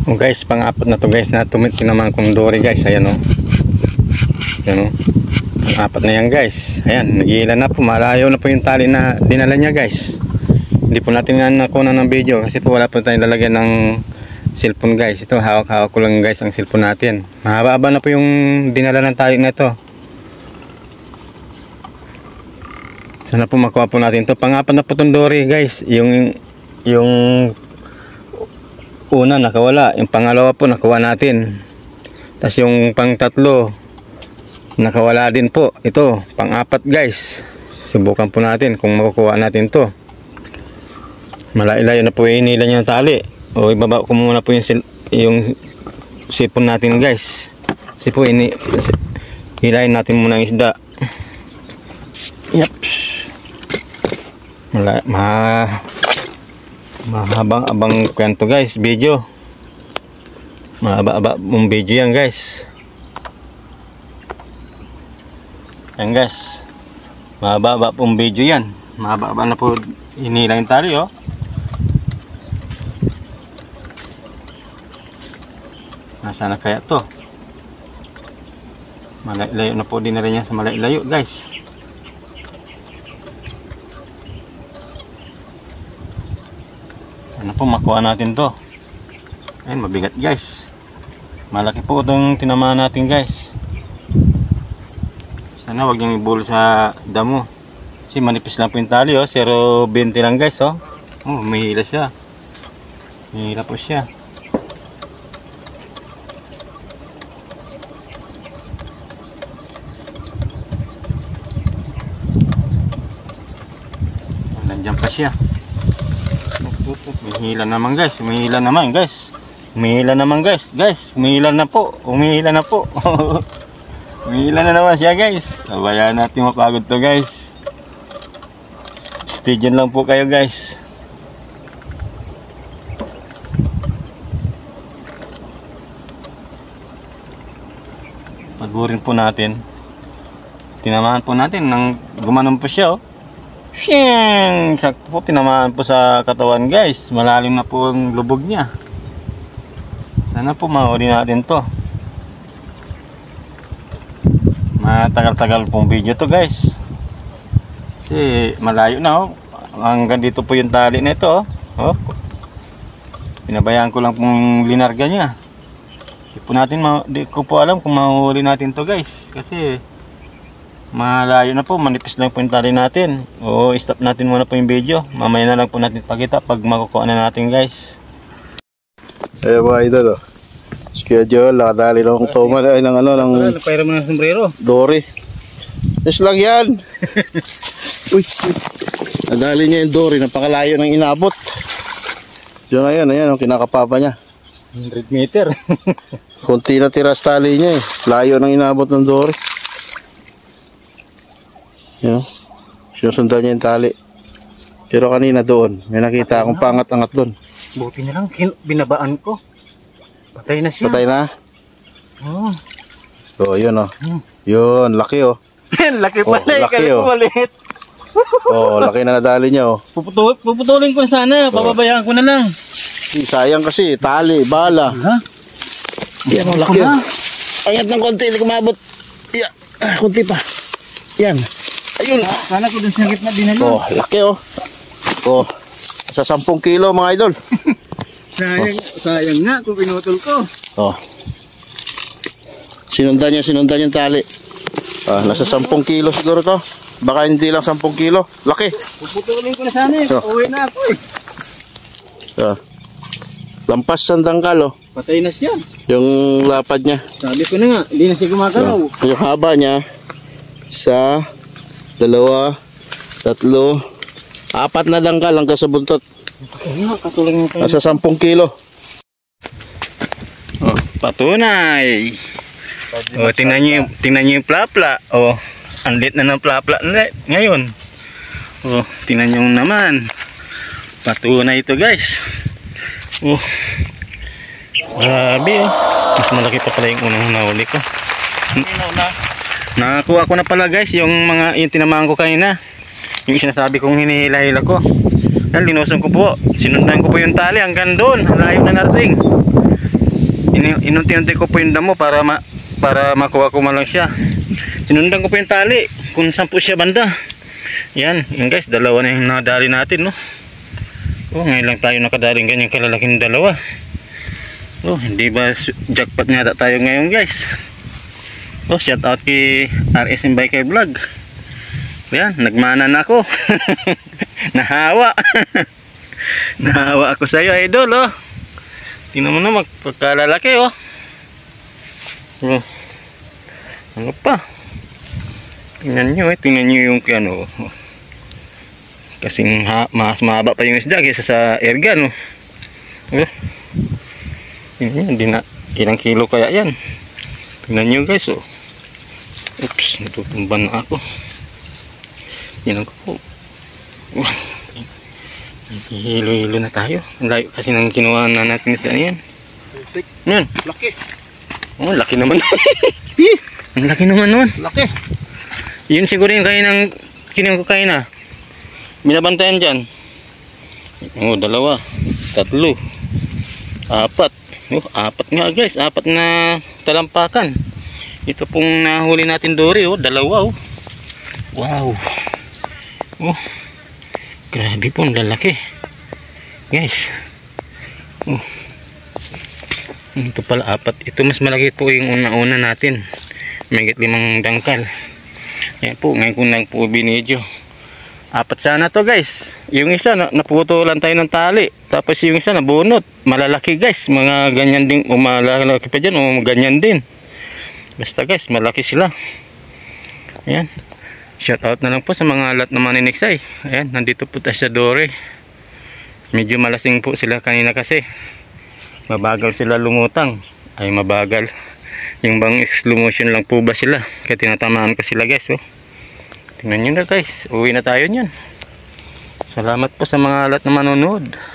Oh guys, pang-apat na to guys na tinamaan kong dory guys. Ayan o. Ayan o. Pang-apat na yan guys. Ayan, nag-iilan na po. Malayo na po yung tali na dinala niya guys. Hindi po natin nakuha ng video kasi po wala po tayong lalagyan ng cellphone guys. Ito, hawak-hawak ko lang guys ang cellphone natin. Mahaba-haba na po yung dinala ng tali na ito. Sana po makuha po natin to. Pang-apat na po itong dory guys. Yung una nakawala, yung pangalawa po nakuha natin, tapos yung pang-tatlo nakawala din po. Ito pang-apat guys, subukan po natin kung makukuha natin to. Malayo na po inila niya ng tali. O ibaba ko muna po yung sipon natin guys, kasi po hilahin natin muna ang isda. Yaps, mahabang kwento guys, video. Mahaba mong video yan guys. Yan guys, mahaba pong video yan. Mahaba na po hinila yung tali oh. Nasaan na kaya to? Malayo na po din na rin yan sa malayo guys. Sana po makuha natin to. Ayun, mabigat guys. Malaki po itong tinamaan natin guys. Sana wag niyang ibulol sa damo. Kasi manipis lang po yung tali oh. 0.20 lang guys oh. Oh, mahila siya. Mahila po siya. Nandiyan pa siya. Umihila naman guys, umihila naman guys. Umihila naman guys, umihila na po. Umihila na po. Umihila na naman siya guys. Sabayan natin mapagod to guys. Stay dyan lang po kayo guys. Pagurin po natin. Tinamaan po natin nang gumanon po siya oh. Shing! Sakto po, tinamaan po sa katawan guys. Malalim na po ang lubog niya. Sana po mahuli natin to. Matagal-tagal pong video to guys. Kasi malayo na oh. Hanggang dito po yung tali na ito oh. Oh. Pinabayaan ko lang pong linarga niya. Di ko po alam kung mahuli natin to guys. Kasi malayo na po, manipis lang po yung tali natin. O stop natin muna po yung video. Mamaya na lang po natin pakita pag makukuha na natin guys. Eh mga idol oh. Schedule, nakadali lang akong toma ay ng ano ng napayra mo ng sombrero. dory. Yes lang yan. Uy, nadali niya yung dory, napakalayo ng inabot. Diyan ngayon, ayan ang kinakapapa niya. 100 meter. Kunti na tiras tali niya eh. Layo ng inabot ng dory. Yan. Sinusundan niya yung tali. Pero kanina doon, may nakita akong pangat-angat doon. Buti na lang, binabaan ko. Patay na siya. Patay na? Oh. So, yun oh. Yun, laki oh. Laki pala eh, laki kala ko maliit. Oh, laki na nadali niya oh. Puputulin ko na sana, pababayaan ko na lang. Sayang kasi, tali, bala. Ha? Yan oh, laki oh. Angat ng konti, hindi kumabot. Yan, konti pa. Yan. Ayun. Sana ko dun sa gitna din na. Oh, laki oh. Oh, sa 10 kilo mga idol. Sayang nga kung pinutol ko. Oh. Sinundan niya yung tali. Ah, nasa 10 kilo siguro to. Baka hindi lang 10 kilo. Laki. Puputulin ko na sana eh. Uwi na ako eh. Ah. Lampas sa dangkal oh. Patay na siya. Yung lapad niya. Sabi ko na nga, hindi na siya gumagalaw. Yung haba niya sa 2, 3, 4 na dangkal hanggang sa buntot. Nasa 10 kilo. Oh, patunay. Oh, tingnan niyo yung plapla. Oh, ang lit na ng plapla ngayon. Oh, tingnan niyo naman. Patunay ito, guys. Oh. Grabe oh. Mas malaki pa pala yung unang nahuli ko. Nakakuha ko na pala guys yung tinamaan ko kanina. Yung sinasabi kong hinihila-hila ko. Dahil linusong ko po. Sinundan ko po yung tali hanggang doon. Layo na narating. Inunti-unti ko po yung damo para makuha ko man lang siya. Sinundan ko po yung tali kung saan po siya banda. Yan guys, dalawa na yung nadali natin, no. Ngayon lang tayo nakadaling ganyan kalalaking dalawa. Hindi ba jackpot nga tayo ngayon, guys? Shout out kay RSM Biker Vlog. Yan, nagmana na ako. Nahawa. Nahawa ako sa iyo, idol, Tingnan mo na, magpagkalalaki, Ano pa? Tingnan nyo, tingnan nyo yung ano. Kasing mas mahaba pa yung isda kaysa sa airgun, Tingnan nyo, ilang kilo kaya yan. Tingnan nyo, guys, Oops, natutumba na ako. Tingnan ko po. Hilo-hilo na tayo. Ang layo kasi nang kinuha na natin sa yan. Yan. Laki. Laki naman. Ang laki naman nun. Laki. Yun siguro yung kinuha ko kain na. Binabantayan dyan. 2, 3, 4. 4 nga, guys. 4 na talampakan. Ito pong nahuli natin dori, 2. Wow. Grabe po, ang lalaki. Guys. Ito pala 4. Ito mas malaki po yung una-una natin. Mahigit 5 dangkal. Yan po, ngayon ko lang po binidyo. 4 sana to, guys. Yung isa naputulan tayo ng tali. Tapos yung isa nabunot. Malalaki, guys. Mga ganyan din, malalaki pa dyan, ganyan din. Basta, guys, malaki sila. Ayan. Shout out na lang po sa mga lahat na maniniksay. Ayan, nandito po tayo sa Dore. Medyo malasing po sila kanina kasi mabagal sila lumutang. Ay, mabagal. Yung bang slow motion lang po ba sila? Kaya tinatamaan ko sila, guys. Tingnan nyo na, guys. Uwi na tayo niyan. Salamat po sa mga lahat na manonood.